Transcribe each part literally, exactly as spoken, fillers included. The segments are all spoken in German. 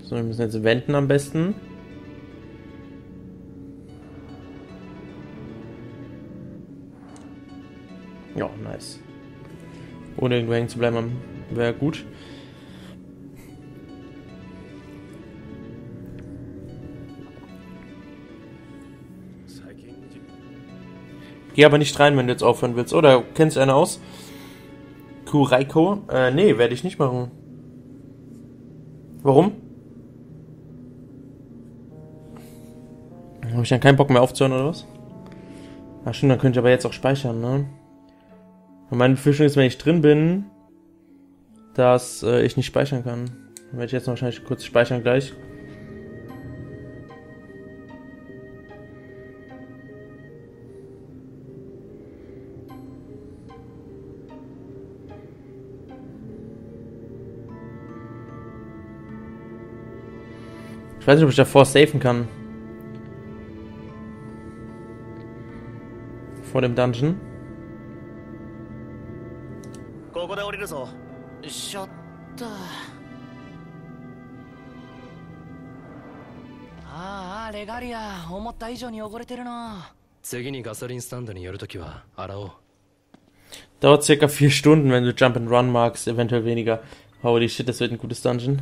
So, wir müssen jetzt wenden am besten. Ja, nice. Ohne irgendwo hängen zu bleiben, wäre gut. Geh aber nicht rein, wenn du jetzt aufhören willst. Oder kennst du eine aus? Kuraiko? Äh, nee, werde ich nicht machen. Warum? Habe ich dann keinen Bock mehr aufzuhören, oder was? Ach stimmt, dann könnte ich aber jetzt auch speichern, ne? Und meine Befürchtung ist, wenn ich drin bin, dass äh, ich nicht speichern kann. Dann werde ich jetzt noch wahrscheinlich kurz speichern gleich. Ich weiß nicht, ob ich davor safen kann. Vor dem Dungeon. Dauert circa vier Stunden, wenn du Jump and Run magst, eventuell weniger. Holy shit, das wird ein gutes Dungeon.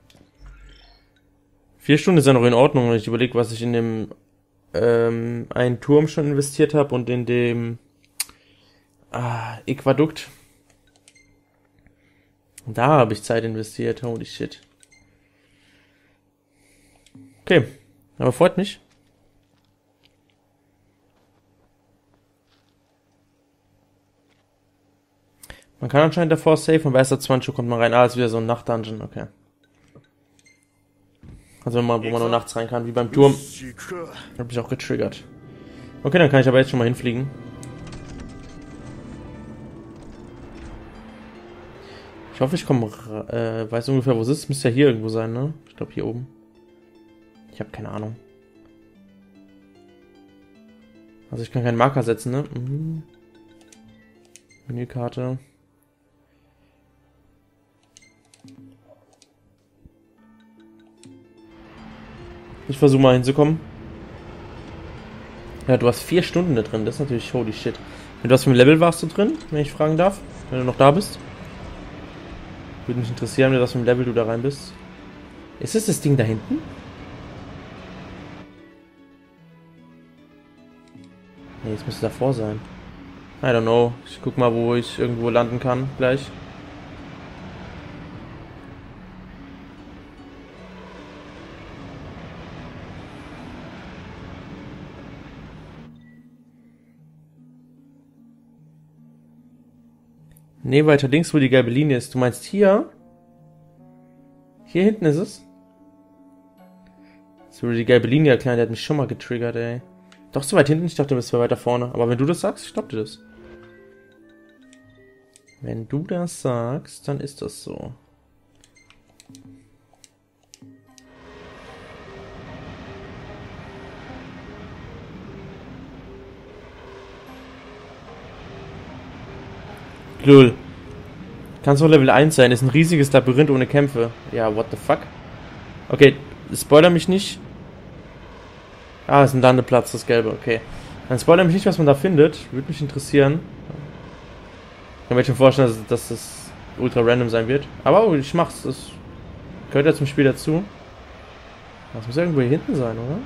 Vier Stunden ist ja noch in Ordnung, wenn ich überlege, was ich in dem ähm, einen Turm schon investiert habe und in dem ah, Aquadukt. Da habe ich Zeit investiert, holy shit. Okay, aber freut mich. Man kann anscheinend davor safe und bei erster zwanzig Uhr kommt man rein. Ah, ist wieder so ein Nacht-Dungeon, okay. Also mal, wo man nur nachts rein kann, wie beim Turm. Hab mich auch getriggert. Okay, dann kann ich aber jetzt schon mal hinfliegen. Ich hoffe, ich komme, äh, weiß ungefähr, wo es ist. Müsste ja hier irgendwo sein, ne? Ich glaube hier oben. Ich habe keine Ahnung. Also ich kann keinen Marker setzen, ne? Mhm. Menükarte. Ich versuche mal hinzukommen. Ja, du hast vier Stunden da drin. Das ist natürlich holy shit. Mit was für einem Level warst du drin, wenn ich fragen darf? Wenn du noch da bist? Würde mich interessieren, mit was für einem Level du da rein bist. Ist das das Ding da hinten? Nee, es müsste davor sein. I don't know. Ich guck mal, wo ich irgendwo landen kann gleich. Nee, weiter links, wo die gelbe Linie ist. Du meinst hier? Hier hinten ist es? Das würde die gelbe Linie erklären, der hat mich schon mal getriggert, ey. Doch so weit hinten? Ich dachte, du bist weiter vorne. Aber wenn du das sagst, ich glaub dir das. Wenn du das sagst, dann ist das so. Lul. Kannst nur Level eins sein. Ist ein riesiges Labyrinth ohne Kämpfe. Ja, what the fuck? Okay, spoiler mich nicht. Ah, ist ein Landeplatz, das Gelbe, okay. Dann spoiler mich nicht, was man da findet. Würde mich interessieren. Ich kann mir schon vorstellen, dass, dass das ultra random sein wird. Aber oh, ich mach's. Das gehört ja zum Spiel dazu. Das muss irgendwo hier hinten sein, oder?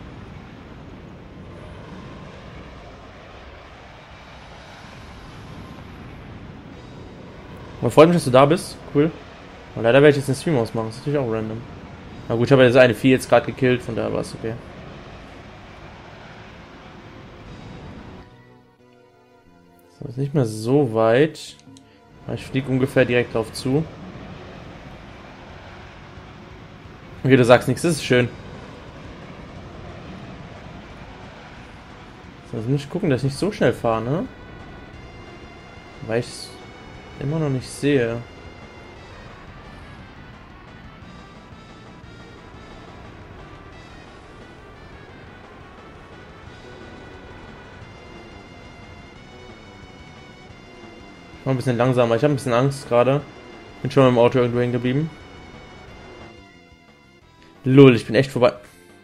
Aber freut mich, dass du da bist. Cool. Und leider werde ich jetzt den Stream ausmachen. Das ist natürlich auch random. Na gut, ich habe ja das eine Vieh jetzt gerade gekillt, von daher war es okay. So, ist nicht mehr so weit. Ich fliege ungefähr direkt drauf zu. Okay, du sagst nichts, das ist schön. So, also muss ich gucken, dass ich nicht so schnell fahre, ne? Weil ich es immer noch nicht sehe. Mal ein bisschen langsamer. Ich habe ein bisschen Angst gerade. Bin schon mit dem Auto irgendwo hängen geblieben. Lol, ich bin echt vorbei.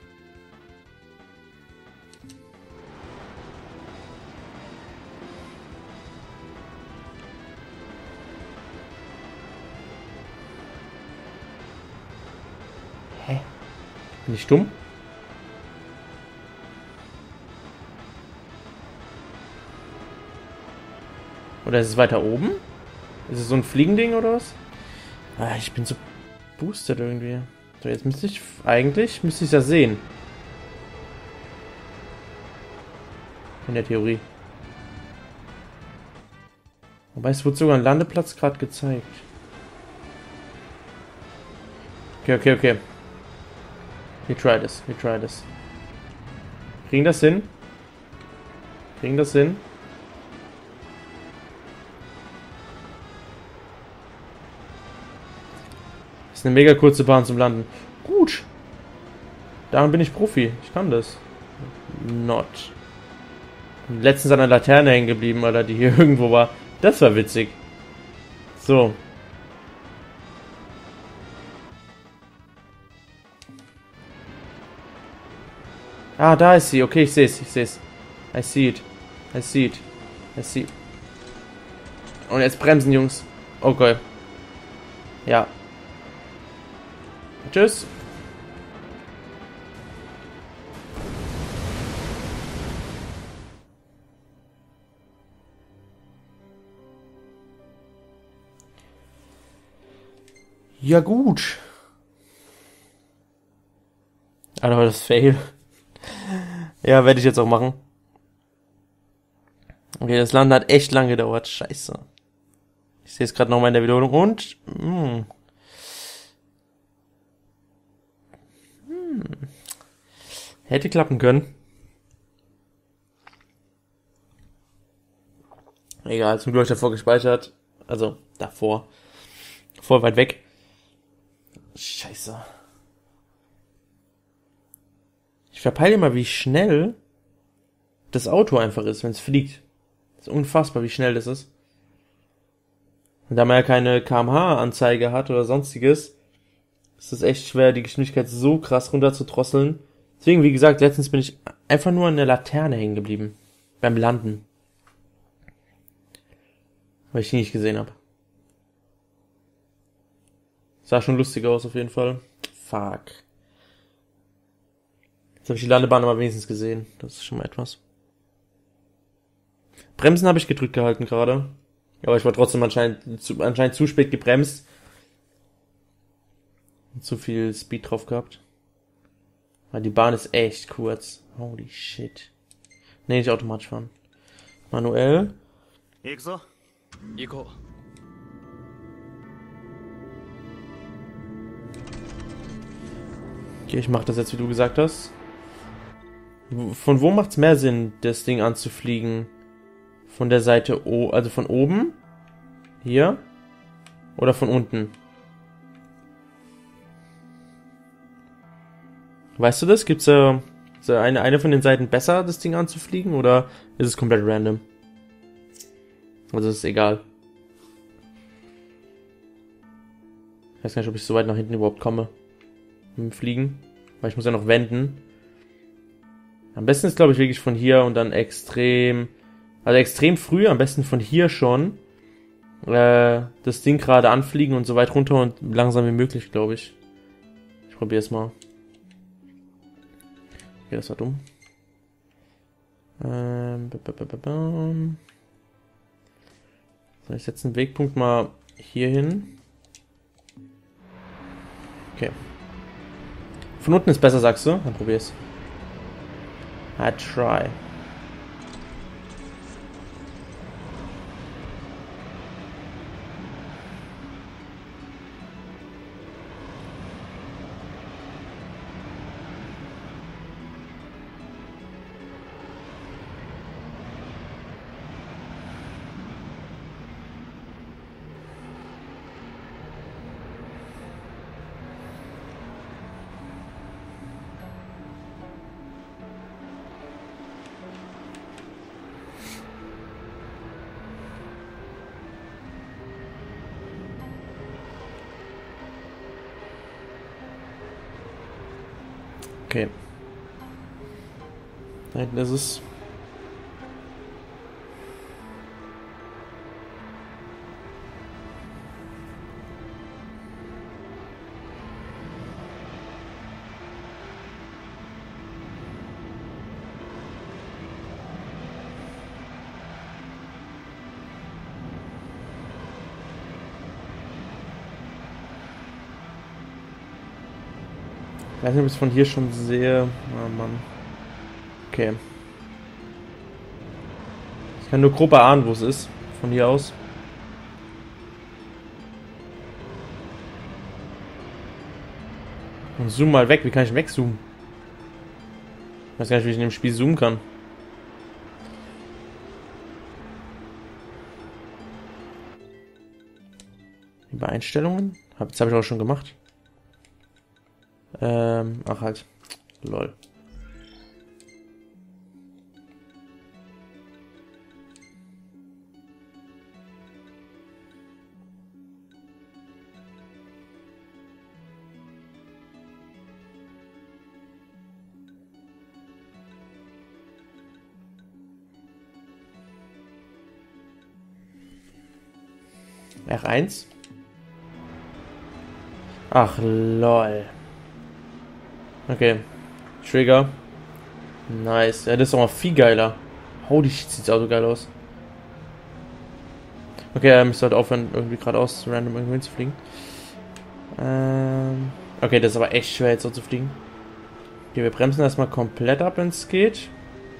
Hä? Bin ich dumm? Oder ist es weiter oben? Ist es so ein Fliegending oder was? Ah, ich bin so boosted irgendwie. So, jetzt müsste ich... Eigentlich müsste ich es ja sehen. In der Theorie. Wobei es wurde sogar ein Landeplatz gerade gezeigt. Okay, okay, okay. We try this, we try this. Kriegen das hin? Kriegen das hin? Das ist eine mega kurze Bahn zum Landen. Gut. Daran bin ich Profi. Ich kann das. Not. Letztens an der Laterne hängen geblieben, oder die hier irgendwo war. Das war witzig. So. Ah, da ist sie. Okay, ich sehe es. Ich sehe es. I see it. I see it. I see it. Und jetzt bremsen, Jungs. Okay. Ja. Tschüss. Ja gut. Alter, das Fail. Ja, werde ich jetzt auch machen. Okay, das Landen hat echt lange gedauert. Scheiße. Ich sehe es gerade nochmal in der Wiederholung und... Mh. Hm. Hätte klappen können. Egal, zum Glück davor gespeichert. Also, davor. Voll weit weg. Scheiße. Ich verpeile immer, wie schnell das Auto einfach ist, wenn es fliegt. Das ist unfassbar, wie schnell das ist. Und da man ja keine Kilometer pro Stunde Anzeige hat oder sonstiges, ist es echt schwer, die Geschwindigkeit so krass runter zu drosseln. Deswegen, wie gesagt, letztens bin ich einfach nur an der Laterne hängen geblieben. Beim Landen. Weil ich die nicht gesehen habe. Sah schon lustig aus, auf jeden Fall. Fuck. Jetzt habe ich die Landebahn aber wenigstens gesehen. Das ist schon mal etwas. Bremsen habe ich gedrückt gehalten gerade. Aber ich war trotzdem anscheinend zu, anscheinend zu spät gebremst. Und zu viel Speed drauf gehabt. Weil die Bahn ist echt kurz. Holy shit. Nee, nicht automatisch fahren. Manuell. Okay, ich mach das jetzt, wie du gesagt hast. Von wo macht's mehr Sinn, das Ding anzufliegen? Von der Seite O, also von oben? Hier? Oder von unten? Weißt du das? Gibt's da äh, eine, eine von den Seiten besser, das Ding anzufliegen? Oder ist es komplett random? Also ist egal. Ich weiß gar nicht, ob ich so weit nach hinten überhaupt komme. Mit dem Fliegen. Weil ich muss ja noch wenden. Am besten ist, glaube ich, wirklich von hier und dann extrem... Also extrem früh, am besten von hier schon. Äh, das Ding gerade anfliegen und so weit runter und langsam wie möglich, glaube ich. Ich probiere es mal. Okay, das war dumm. Ähm... So, ich setze den Wegpunkt mal hier hin. Okay. Von unten ist besser, sagst du? Dann probier's. I try. Okay. Da hinten ist es. Ich weiß nicht, ob ich es von hier schon sehe. Oh Mann. Okay. Ich kann nur grob erahnen, wo es ist. Von hier aus. Und zoom mal weg. Wie kann ich wegzoomen? Ich weiß gar nicht, wie ich in dem Spiel zoomen kann. Über Einstellungen? Hab, das habe ich auch schon gemacht. Ähm, ach halt. Lol. R eins? Ach, lol. Okay. Trigger. Nice. Ja, das ist doch mal viel geiler. Holy shit, sieht das Auto geil aus. Okay, ähm, ich sollte aufhören, irgendwie geradeaus random irgendwo hinzufliegen. Ähm. Okay, das ist aber echt schwer, jetzt so zu fliegen. Okay, wir bremsen erstmal komplett ab, wenn es geht. Ich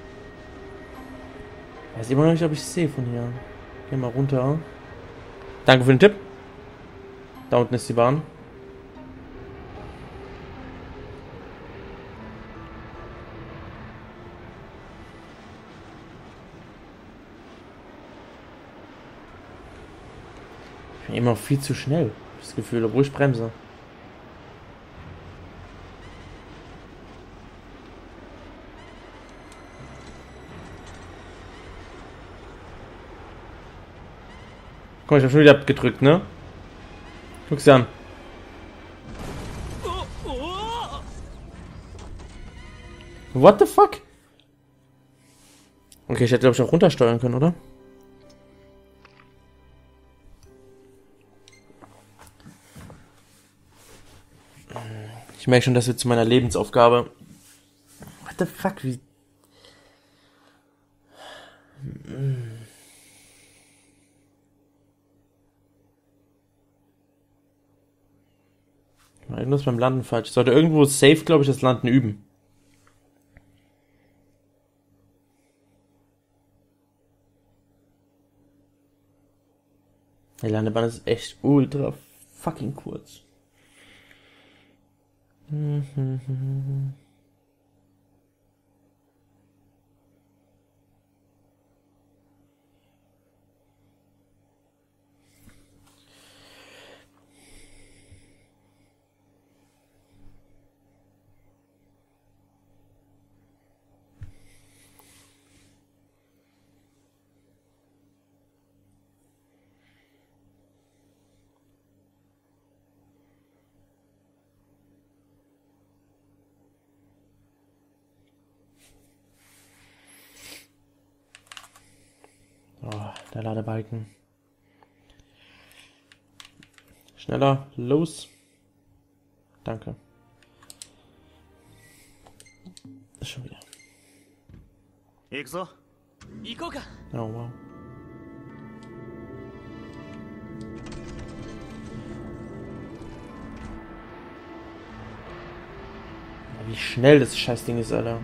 weiß immer noch nicht, ob ich es sehe von hier. Gehen wir runter. Danke für den Tipp. Da unten ist die Bahn. Ich bin immer noch viel zu schnell. Das Gefühl, obwohl ich bremse. Komm, ich hab schon wieder abgedrückt, ne? Guck's dir an. What the fuck? Okay, ich hätte glaube ich auch runtersteuern können, oder? Ich merke schon, das wird zu meiner Lebensaufgabe. What the fuck? Wie... Irgendwas beim Landen falsch. Ich sollte irgendwo safe, glaube ich, das Landen üben. Die Landebahn ist echt ultra fucking kurz. Oh, der Ladebalken. Schneller, los. Danke. Schon wieder. Oh wow. Wie schnell das Scheißding ist, Alter.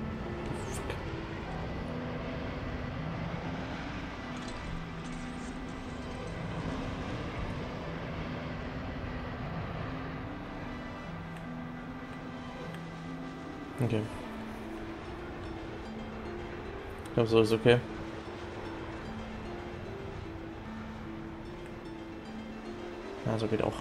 Okay. Ich glaube, so ist okay. Ja, so geht auch.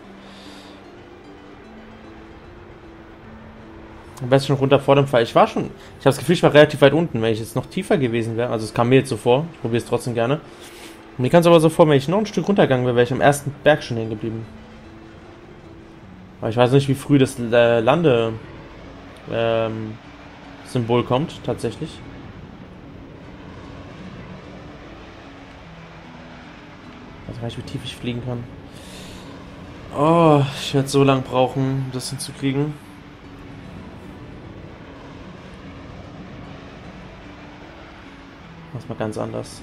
Am besten schon runter vor dem Fall. Ich war schon... Ich habe das Gefühl, ich war relativ weit unten. Wenn ich jetzt noch tiefer gewesen wäre, also es kam mir jetzt so vor, ich probiere es trotzdem gerne. Mir kann es aber so vor, wenn ich noch ein Stück runtergegangen wäre, wäre ich am ersten Berg schon hängen geblieben. Aber ich weiß nicht, wie früh das äh, Lande... Ähm, Symbol kommt, tatsächlich. Ich weiß gar nicht, wie tief ich fliegen kann. Oh, ich werde so lange brauchen, um das hinzukriegen. Mach's mal ganz anders.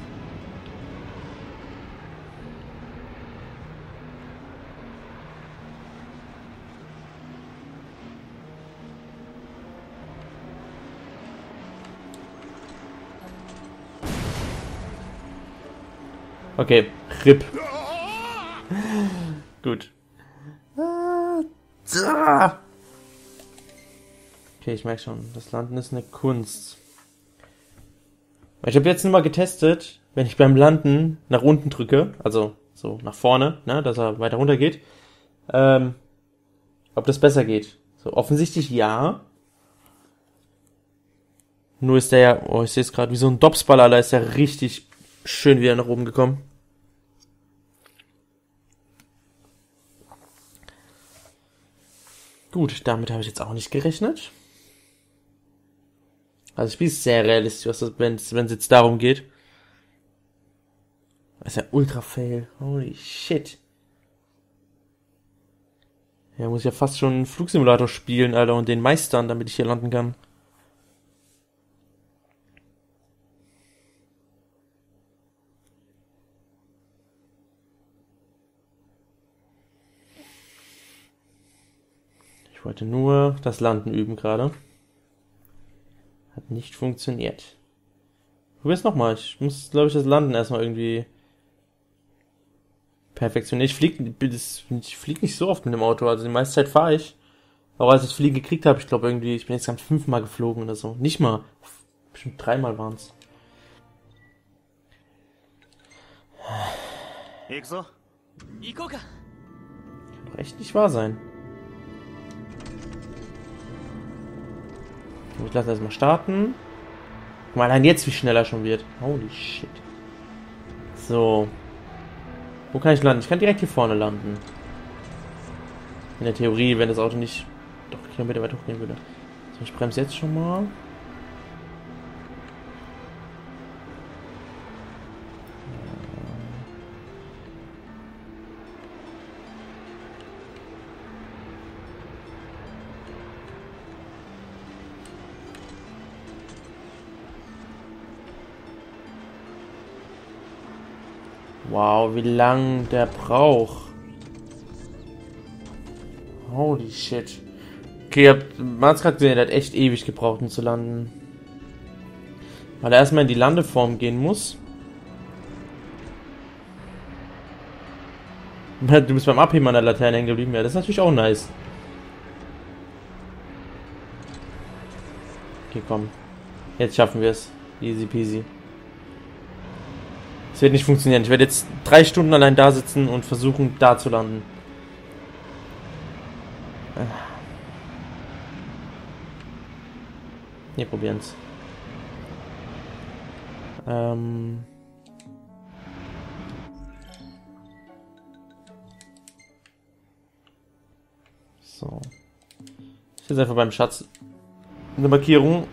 Okay, R I P. Gut. Okay, ich merke schon, das Landen ist eine Kunst. Ich habe jetzt nur mal getestet, wenn ich beim Landen nach unten drücke, also so nach vorne, ne, dass er weiter runter geht, ähm, ob das besser geht. So, offensichtlich ja. Nur ist der ja, oh, ich sehe es gerade, wie so ein Dopsballer, da ist der richtig schön wieder nach oben gekommen. Gut, damit habe ich jetzt auch nicht gerechnet. Also das Spiel ist sehr realistisch, wenn es jetzt darum geht. Das ist ja ultra fail. Holy shit. Ja, muss ich ja fast schon einen Flugsimulator spielen, Alter, und den meistern, damit ich hier landen kann. Ich wollte nur das Landen üben gerade. Hat nicht funktioniert. Probier's nochmal. Ich muss, glaube ich, das Landen erstmal irgendwie perfektionieren. Ich fliege ich flieg nicht so oft mit dem Auto. Also die meiste Zeit fahre ich. Auch als ich Fliegen gekriegt habe, ich glaube irgendwie, ich bin jetzt ganz fünfmal geflogen oder so. Nicht mal. Bestimmt dreimal waren's. Kann doch echt nicht wahr sein. Ich lasse erstmal starten. Guck mal, allein jetzt, wie schnell er schon wird. Holy shit. So. Wo kann ich landen? Ich kann direkt hier vorne landen. In der Theorie, wenn das Auto nicht doch Kilometer weit hochgehen würde. So, ich bremse jetzt schon mal. Wow, wie lang der braucht. Holy shit. Okay, ihr habt, man hat's gerade gesehen, der hat echt ewig gebraucht, um zu landen. Weil er erstmal in die Landeform gehen muss. Du bist beim Abheben an der Laterne hängen geblieben. Ja, das ist natürlich auch nice. Okay, komm. Jetzt schaffen wir es. Easy peasy. Es wird nicht funktionieren. Ich werde jetzt drei Stunden allein da sitzen und versuchen, da zu landen. Wir probieren es. Ähm... So. Ich jetzt einfach beim Schatz eine Markierung.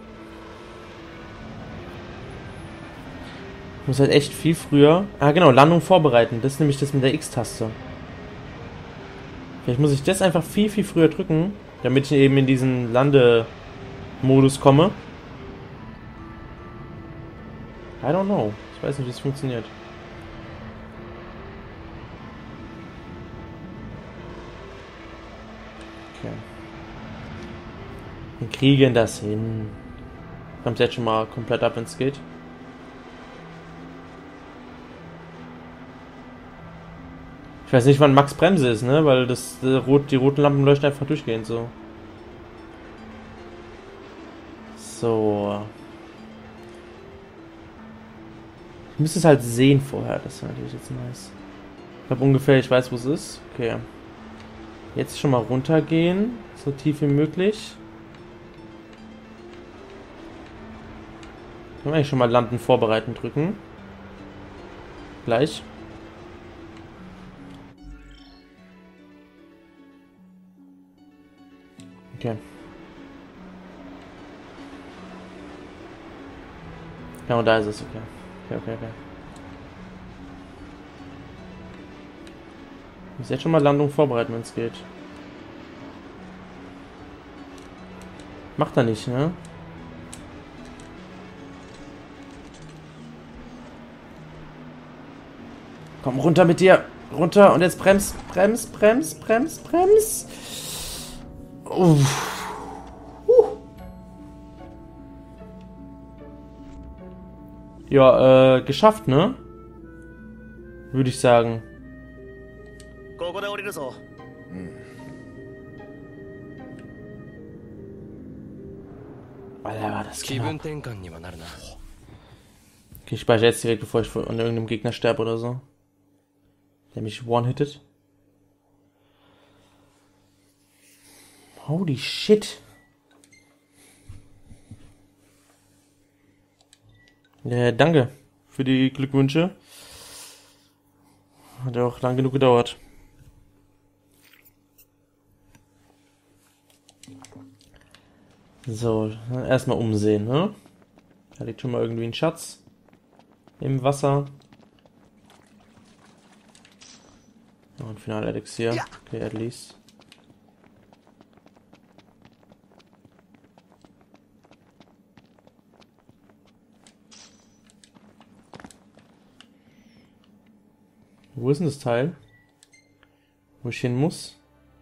Ich muss halt echt viel früher... Ah genau, Landung vorbereiten. Das ist nämlich das mit der X-Taste. Vielleicht muss ich das einfach viel, viel früher drücken, damit ich eben in diesen Landemodus komme. I don't know. Ich weiß nicht, wie es funktioniert. Okay. Wir kriegen das hin. Kommt jetzt schon mal komplett ab, wenn es geht. Ich weiß nicht, wann Max Bremse ist, ne? Weil das, die, rot, die roten Lampen leuchten einfach durchgehend so. So. Ich müsste es halt sehen vorher. Das wäre natürlich jetzt nice. Ich glaube ungefähr, ich weiß, wo es ist. Okay. Jetzt schon mal runtergehen. So tief wie möglich. Können wir eigentlich schon mal Landen vorbereiten drücken. Gleich. Okay. Genau, da ist es, okay. Okay, okay, okay. Ich muss jetzt schon mal Landung vorbereiten, wenn es geht. Macht er nicht, ne? Komm, runter mit dir. Runter und jetzt brems, brems, brems, brems, brems. Uff. Uh. Ja, äh, geschafft, ne? Würde ich sagen. Alter, war das knapp. Okay, ich speichere jetzt direkt, bevor ich von irgendeinem Gegner sterbe oder so. Der mich one-hittet. Holy shit. Ja, danke für die Glückwünsche. Hat ja auch lang genug gedauert. So, erstmal umsehen, ne? Da liegt schon mal irgendwie ein Schatz. Im Wasser. Ja, und Final-Elixier. Okay, at least. Wo ist denn das Teil? Wo ich hin muss?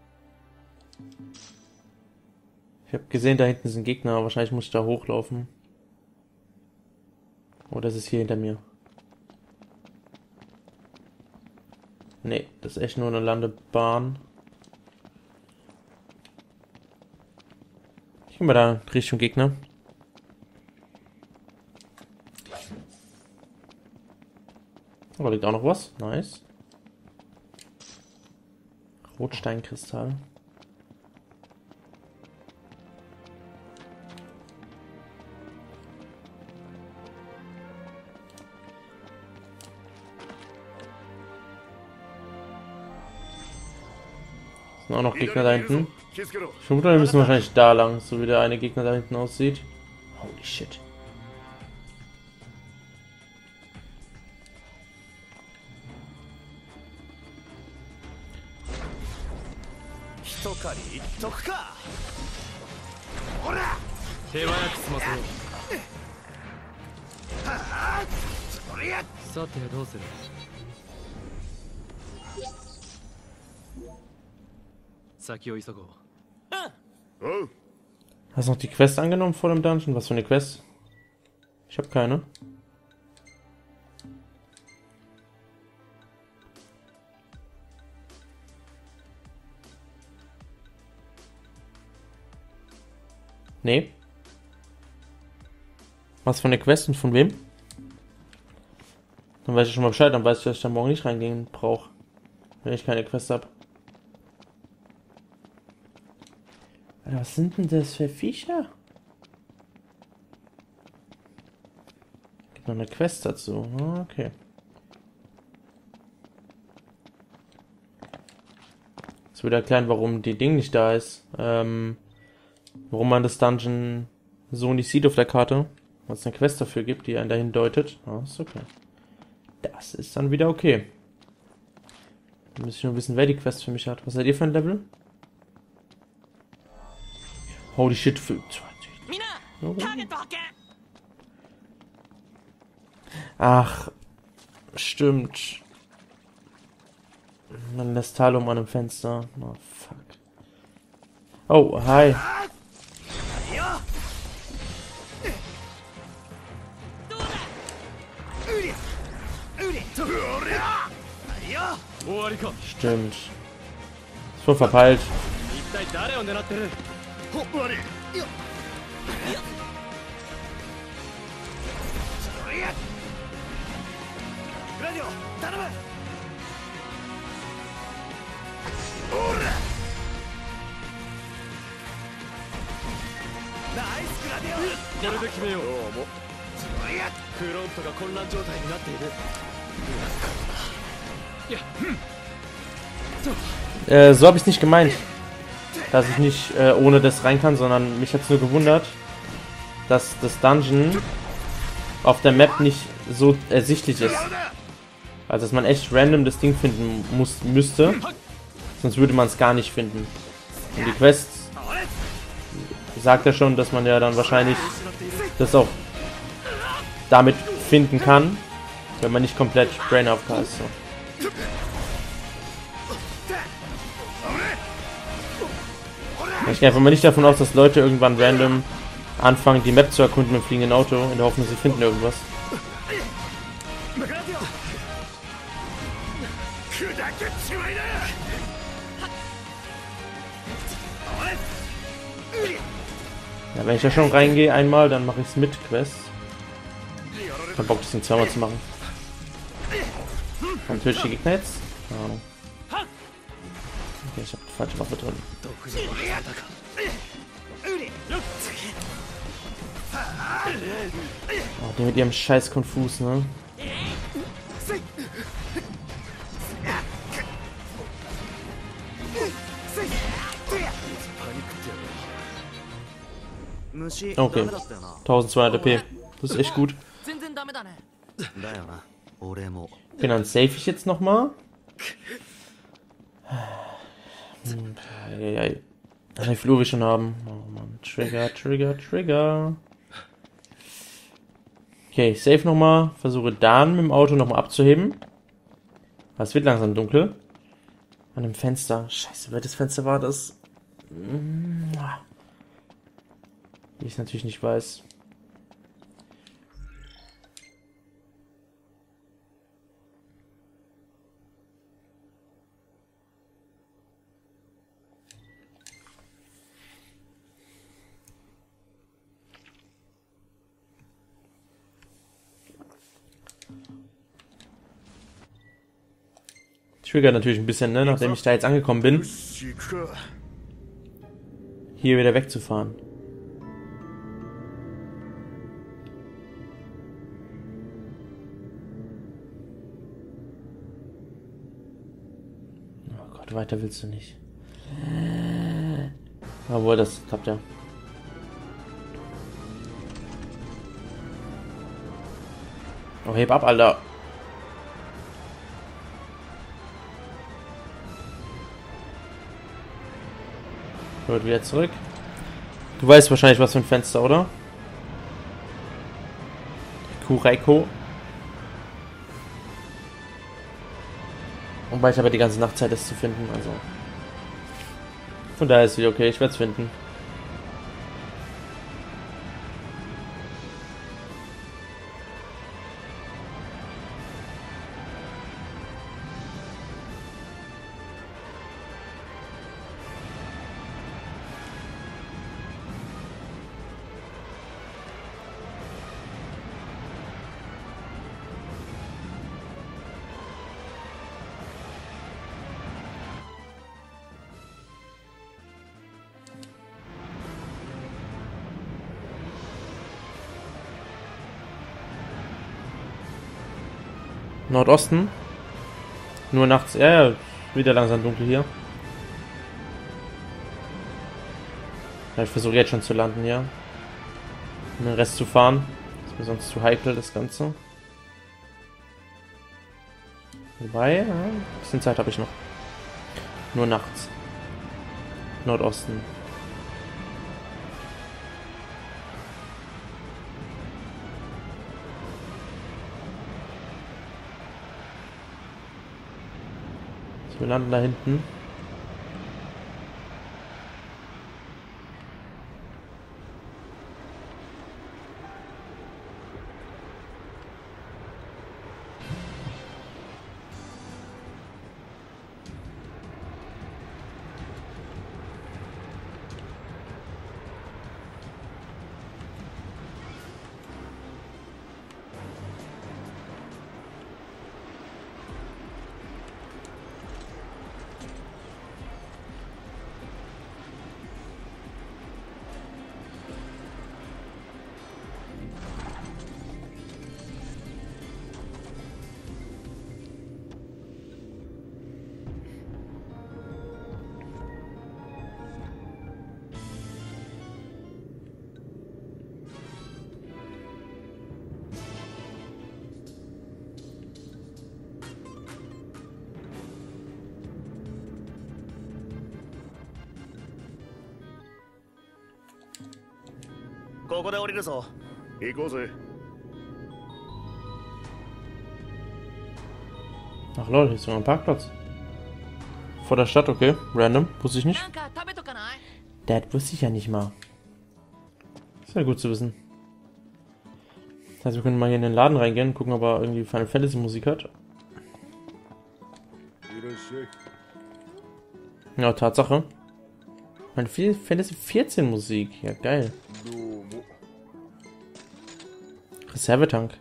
Ich habe gesehen, da hinten sind Gegner. Wahrscheinlich muss ich da hochlaufen. Oder ist es hier hinter mir? Nee, das ist echt nur eine Landebahn. Ich gehe mal da Richtung Gegner. Oh, da liegt auch noch was. Nice. Rotsteinkristall. Sind auch noch Gegner da hinten. Ich vermute, wir müssen wahrscheinlich da lang, so wie der eine Gegner da hinten aussieht. Holy shit. Hast du noch die Quest angenommen vor dem Dungeon? Was für eine Quest? Ich habe keine. Nee. Was für eine Quest und von wem? Dann weiß ich schon mal Bescheid, dann weiß ich, dass ich da morgen nicht reingehen brauche. Wenn ich keine Quest habe. Alter, was sind denn das für Viecher? Gibt noch eine Quest dazu. Okay. Das würde erklären, warum die Ding nicht da ist. Ähm, warum man das Dungeon so nicht sieht auf der Karte. Was es eine Quest dafür gibt, die einen dahin deutet. Ah, ist okay. Das ist dann wieder okay. Dann muss ich nur wissen, wer die Quest für mich hat. Was seid ihr für ein Level? Holy shit, für zwanzig. Oh. Ach, stimmt. Man lässt Talum an einem Fenster. Oh, fuck. Oh, hi. Stimmt. Ist voll verpeilt. Äh, so habe ich es nicht gemeint, dass ich nicht äh, ohne das rein kann, sondern mich hat es nur gewundert, dass das Dungeon auf der Map nicht so ersichtlich ist. Also dass man echt random das Ding finden muss, müsste. Sonst würde man es gar nicht finden. Und die Quest sagt ja schon, dass man ja dann wahrscheinlich das auch damit finden kann, wenn man nicht komplett Brain A F K ist. So. Ich gehe einfach mal nicht davon aus, dass Leute irgendwann random anfangen, die Map zu erkunden mit dem fliegenden Auto, in der Hoffnung, sie finden irgendwas. Ja, wenn ich da schon reingehe einmal, dann mache ich es mit Quest. Ich hab Bock, das Ding zweimal zu machen. Dann töte ich die Gegner jetzt? Keine Ahnung. Okay, ich habe die falsche Waffe drin. Oh, die mit ihrem scheiß Konfus, ne? Okay, eintausendzweihundert P. Das ist echt gut. Okay, dann save ich jetzt nochmal. Hm, wie viel Uhr wir schon haben. Oh Mann, Trigger, Trigger, Trigger. Okay, ich save nochmal. Versuche dann mit dem Auto nochmal abzuheben. Es wird langsam dunkel. An dem Fenster. Scheiße, welches Fenster war das? Wie ich es natürlich nicht weiß. Triggert natürlich ein bisschen, ne, nachdem ich da jetzt angekommen bin, hier wieder wegzufahren. Oh Gott, weiter willst du nicht. Obwohl, das klappt ja. Oh, heb ab, Alter. Gut, wieder zurück. Du weißt wahrscheinlich, was für ein Fenster, oder? Kureiko. Wobei ich aber die ganze Nacht Zeit ist zu finden, also. Von daher ist es wieder okay, ich werde es finden. Nordosten. Nur nachts. Ja, ja, wieder langsam dunkel hier. Ja, ich versuche jetzt schon zu landen, ja. Um den Rest zu fahren. Ist mir sonst zu heikel, das Ganze. Wobei, ja, ein bisschen Zeit habe ich noch. Nur nachts. Nordosten. Wir landen da hinten. ここで降りるぞ。行こうぜ。 Ach lol, hier ist sogar ein Parkplatz. Vor der Stadt, okay. Random, wusste ich nicht. Das wusste ich ja nicht mal. Ist ja gut zu wissen. Das heißt, wir können mal hier in den Laden reingehen, gucken, ob er irgendwie Final Fantasy Musik hat. Ja, Tatsache. Final Fantasy vierzehn Musik. Ja, geil. Reservetank.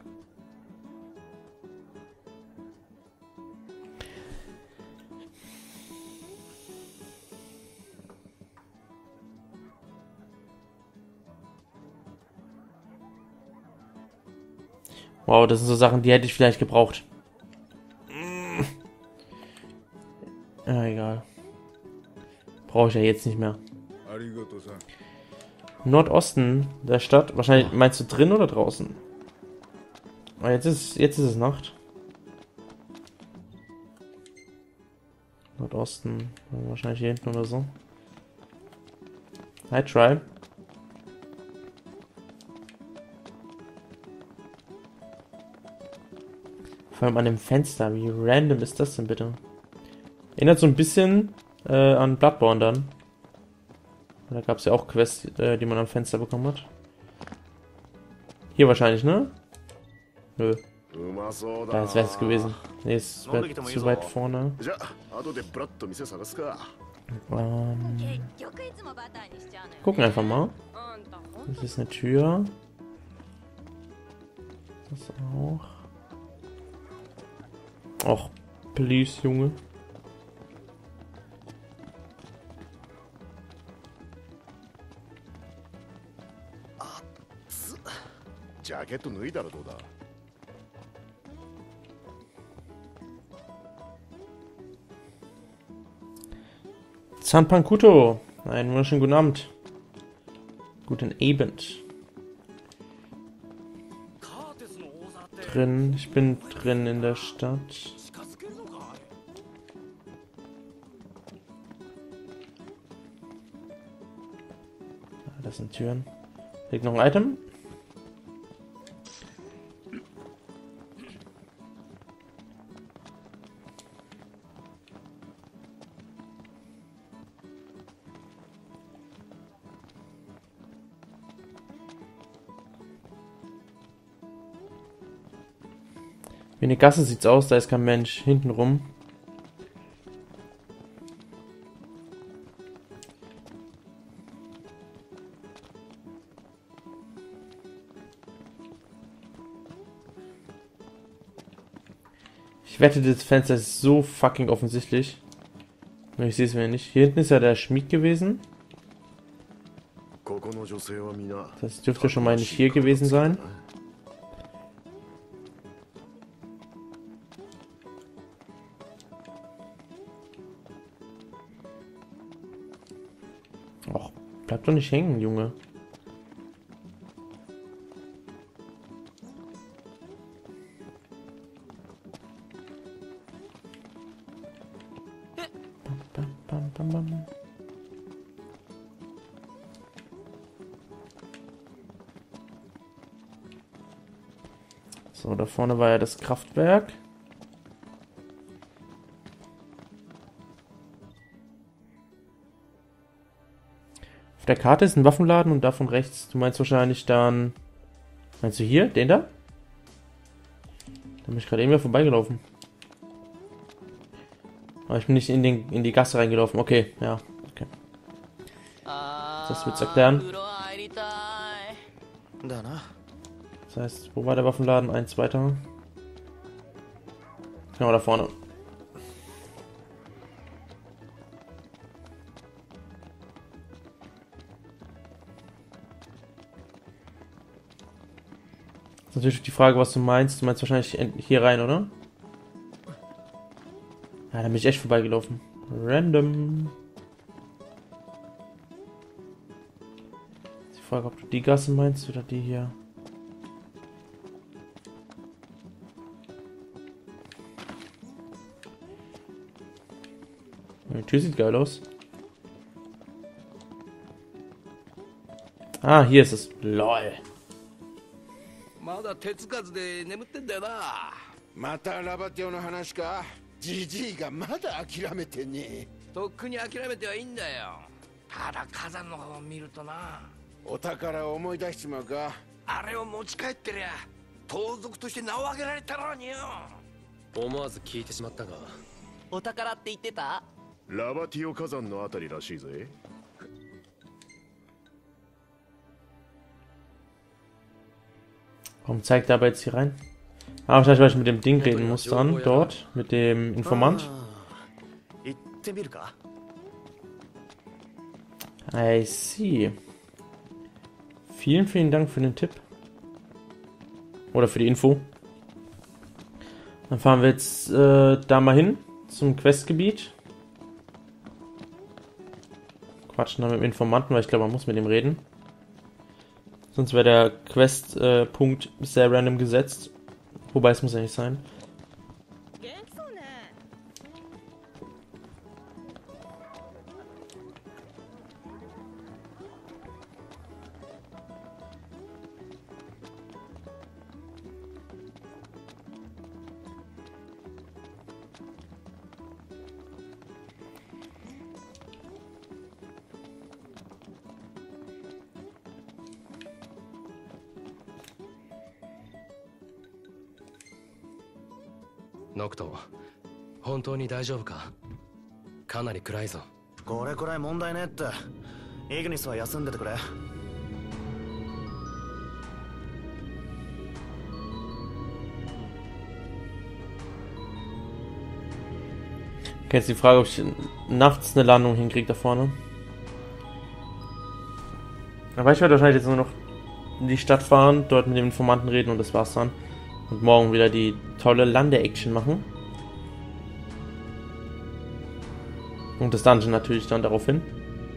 Wow, das sind so Sachen, die hätte ich vielleicht gebraucht. Ja, egal. Brauche ich ja jetzt nicht mehr. Nordosten der Stadt. Wahrscheinlich meinst du drin oder draußen? Aber jetzt ist, jetzt ist es Nacht. Nordosten. Wahrscheinlich hier hinten oder so. Hi, Try. Vor allem an dem Fenster. Wie random ist das denn bitte? Erinnert so ein bisschen äh, an Bloodborne dann. Da gab es ja auch Quests, äh, die man am Fenster bekommen hat. Hier wahrscheinlich, ne? Nö. Da ist es gewesen. Ne, ist zu weit vorne. Ähm, gucken einfach mal. Das ist eine Tür. Das auch. Och, please, Junge. Zanpankuto. Einen wunderschönen guten Abend. Guten Abend. Drin. Ich bin drin in der Stadt. Ah, das sind Türen. Liegt noch ein Item? Wie eine Gasse sieht's aus, da ist kein Mensch. Hinten rum. Ich wette, das Fenster ist so fucking offensichtlich. Ich sehe es mir nicht. Hier hinten ist ja der Schmied gewesen. Das dürfte schon mal nicht hier gewesen sein. Och, bleib doch nicht hängen, Junge. Bam, bam, bam, bam. So, da vorne war ja das Kraftwerk. Auf der Karte ist ein Waffenladen und davon rechts, du meinst wahrscheinlich dann... Meinst du hier? Den da? Da bin ich gerade eben wieder vorbeigelaufen. Aber ich bin nicht in, den, in die Gasse reingelaufen. Okay, ja, okay. Das wird's erklären. Das heißt, wo war der Waffenladen? Eins weiter. Genau, da vorne. Das ist natürlich die Frage, was du meinst. Du meinst wahrscheinlich hier rein, oder? Ja, da bin ich echt vorbeigelaufen. Random. Die Frage, ob du die Gasse meinst oder die hier. Die Tür sieht geil aus. Ah, hier ist es. LOL. まだ手つかずで眠ってんだよな。 またラバティオの話か。ジジイがまだ諦めてね。 とっくに諦めてはいいんだよ。ただ火山の方を見るとな。 お宝を思い出しちまうか。 あれを持ち帰ってりゃ盗賊として名を挙げられたろうによ。 思わず聞いてしまったが、 お宝って言ってた？ ラバティオ火山のあたりらしいぜ。 Warum zeigt er aber jetzt hier rein? Ah, wahrscheinlich, weil ich mit dem Ding reden muss dann, dort, mit dem Informant. I see. Vielen, vielen Dank für den Tipp. Oder für die Info. Dann fahren wir jetzt äh, da mal hin, zum Questgebiet. Quatschen dann mit dem Informanten, weil ich glaube, man muss mit ihm reden. Sonst wäre der Quest-Punkt äh, sehr random gesetzt. Wobei, es muss ja nicht sein. ノクト、本当に大丈夫か？かなり暗いぞ。 これくらい問題ねって。イグニスは休んでてくれ。 Okay, jetzt die Frage, ob ich nachts eine Landung hinkriege da vorne. Aber ich werde wahrscheinlich jetzt nur noch in die Stadt fahren, dort mit dem Informanten reden und das war's dann. Und morgen wieder die tolle Lande-Action machen. Und das Dungeon natürlich dann darauf hin.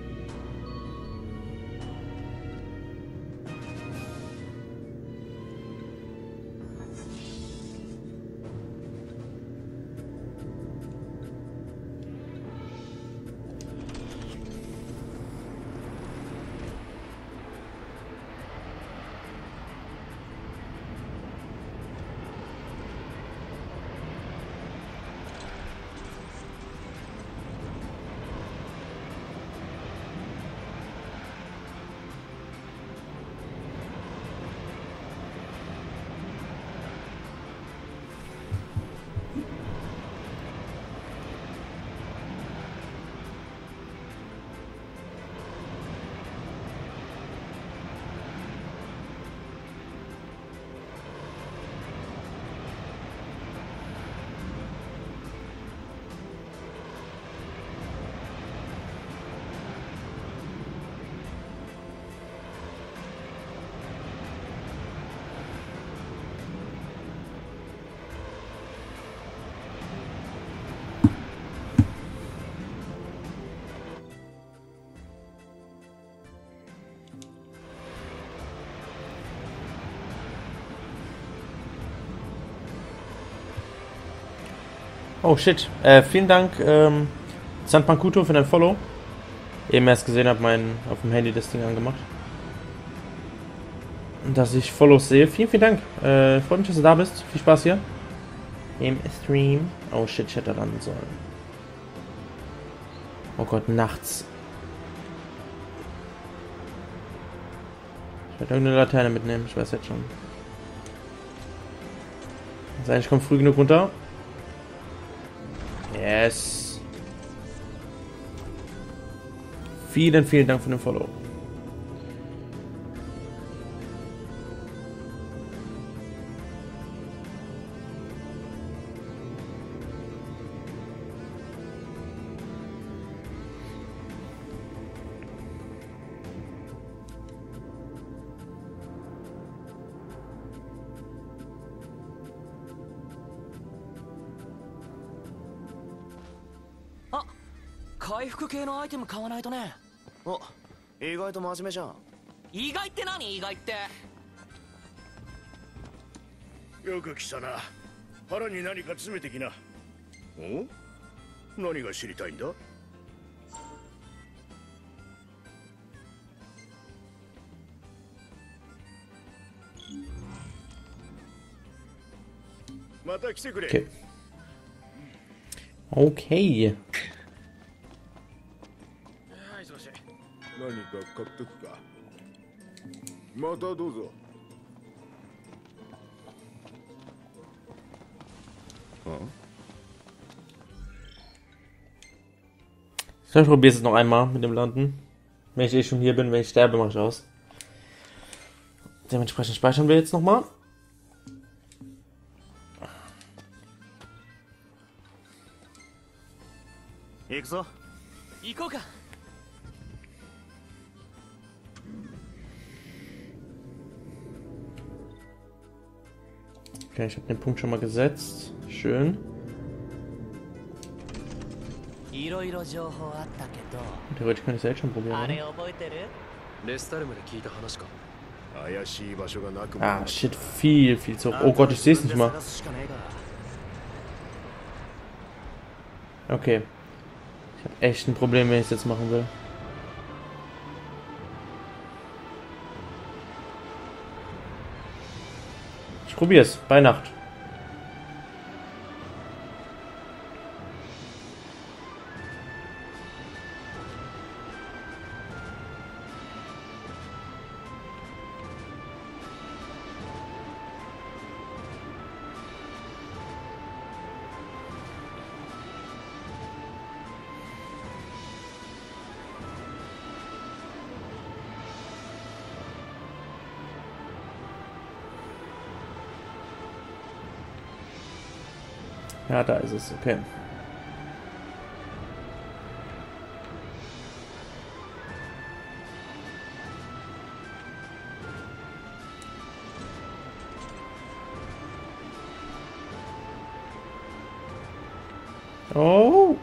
Oh shit. Äh, vielen Dank, ähm, Sandpankuto für dein Follow. Eben erst gesehen habe, mein auf dem Handy das Ding angemacht. Und dass ich Follows sehe. Vielen, vielen Dank. Äh, freut mich, dass du da bist. Viel Spaß hier. Im Stream. Oh shit, ich hätte landen sollen. Oh Gott, nachts. Ich werde irgendeine Laterne mitnehmen, ich weiß jetzt schon. Also eigentlich kommt früh genug runter. Yes. Vielen, vielen Dank für den Follow. Ah, 回復系のアイテム買わないとね。 お、意外と真面目じゃん。 意外って何？意外って。 よく来たな。腹に何か詰めてきな。お？何が知りたいんだ？ また来てくれ。 Okay. Okay. 何か買ってくか。またどうぞ。 Ich probiere es noch einmal mit dem Landen. Wenn ich eh schon hier bin, wenn ich sterbe, mache ich aus. Dementsprechend speichern wir jetzt nochmal. 行くぞ。 行こうか。 Okay, ich habe den Punkt schon mal gesetzt. Schön. いろいろ情報あったけど、 Theoretisch kann ich es jetzt schon probieren. あ Oder? れ覚えてる？ レスタルムで聞いた話か。 怪しい場所がなくも。 Ah, shit, viel, viel zu hoch. Oh Gott, ich sehe es nicht mal. 探すしかねえか Okay. Ich habe echt ein Problem, wenn ich es jetzt machen will. Ich probiere es. Bei Nacht. Ja, da ist es. Okay. Oh.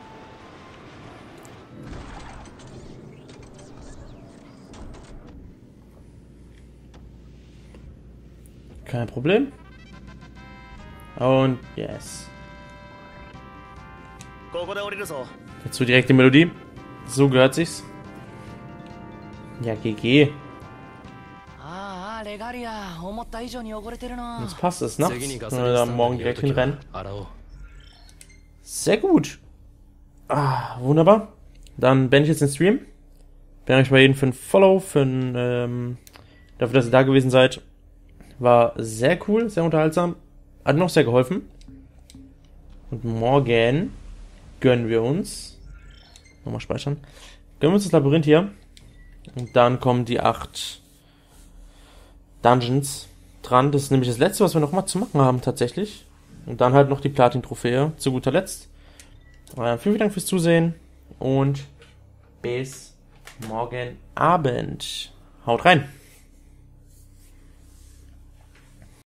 Kein Problem. Und yes. ここで降りるぞ。 Dazu direkt die Melodie. So gehört sich's. Ja, G G. ああ、レガリア、思った以上に汚れてるな。 Jetzt passt es nachts. 次にガ Können ソ wir リン da スタンド morgen に寄る direkt ときは hinrennen. 洗おう。 Sehr gut. Ah, wunderbar. Dann beende ich jetzt den Stream. Bedanke mich bei jedem für ein Follow, für ein, ähm, dafür, dass ihr da gewesen seid. War sehr cool, sehr unterhaltsam. Hat mir auch sehr geholfen. Und morgen gönnen wir uns. Nochmal speichern. Gönnen wir uns das Labyrinth hier. Und dann kommen die acht Dungeons dran. Das ist nämlich das letzte, was wir nochmal zu machen haben, tatsächlich. Und dann halt noch die Platin-Trophäe zu guter Letzt. Äh, vielen, vielen Dank fürs Zusehen. Und bis morgen Abend. Haut rein.